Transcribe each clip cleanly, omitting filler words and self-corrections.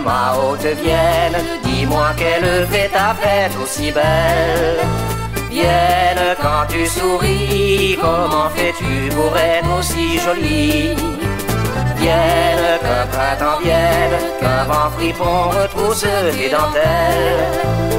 ma haute Vienne, dis-moi quelle fait ta fête aussi belle. Vienne, quand tu souris, comment fais-tu pour être aussi jolie? Vienne, qu'un printemps vienne, qu'un vent fripon retrousse tes dentelles.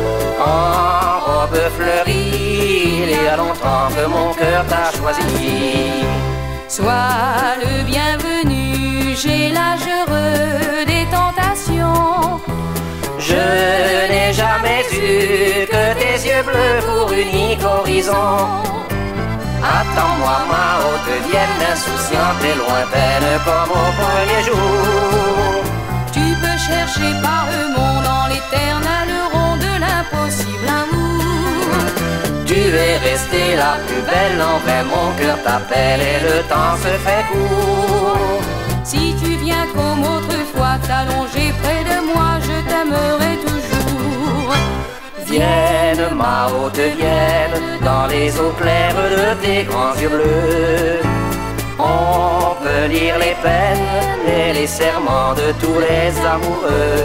En robe fleurie, il y a longtemps que mon cœur t'a choisi. Sois le bienvenu, j'ai l'âge heureux des tentations. Je n'ai jamais eu que tes yeux bleus pour unique horizon. Attends-moi, ma haute Vienne, insouciante et lointaine comme au premier jour. Tu peux chercher par le monde en l'éternel rond de l'impossible amour. Tu es restée la plus belle, en vrai mon cœur t'appelle et le temps se fait court. Si tu viens comme autrefois t'allonger près de moi, je t'aimerai toujours. Vienne, ma haute Vienne, dans les eaux claires de tes grands yeux bleus. On peut lire les peines et les serments de tous les amoureux.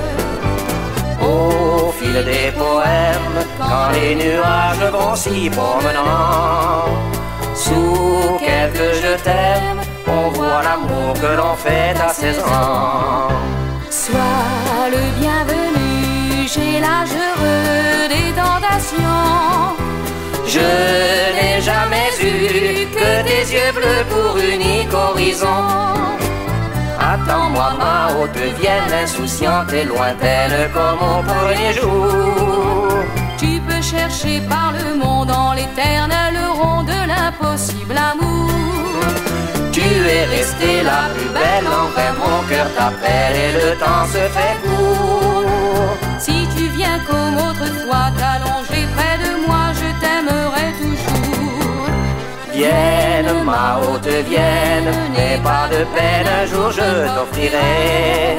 Au fil des poèmes, quand les nuages vont s'y promenant, sous quelques je t'aime, on voit l'amour que l'on fait à 16 ans. Sois le bienvenu, j'ai l'âge heureux des tentations. Je n'ai jamais eu que tes yeux bleus pour unique horizon. Attends-moi, ma haute Vienne, insouciante et lointaine comme au premier jour. Tu peux chercher par le monde en l'éternel rond de l'impossible amour. Tu es restée la plus belle, en vrai mon cœur t'appelle et le temps se fait court. Si tu viens comme autrefois t'allonger près de moi, je t'aimerai toujours. Vienne, ma haute Vienne, n'aie pas de peine, un jour je t'offrirai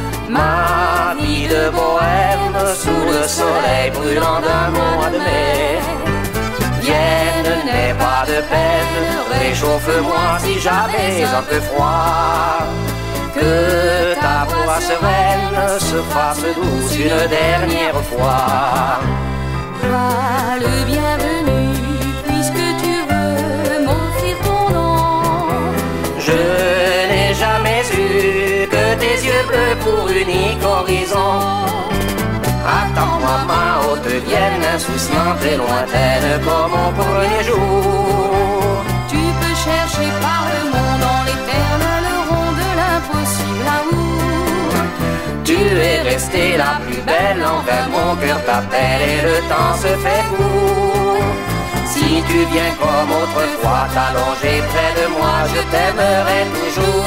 ma vie de bohème sous le soleil brûlant d'un mois de mai. Vienne, n'aie pas de peine, réchauffe-moi si j'avais un peu froid. Que ta voix sereine se fasse douce une dernière fois. Sois le bienvenu, puisque tu veux m'offrir ton nom. Je n'ai jamais eu que tes yeux bleus pour unique horizon. Attends-moi, ma haute Vienne, insouciante et lointaine comme au premier jour. Tu peux chercher par le monde en l'éternel rond de l'impossible amour. Tu es restée la plus belle, envers mon cœur t'appelle et le temps se fait court. Si tu viens comme autrefois t'allonger près de moi, je t'aimerai toujours.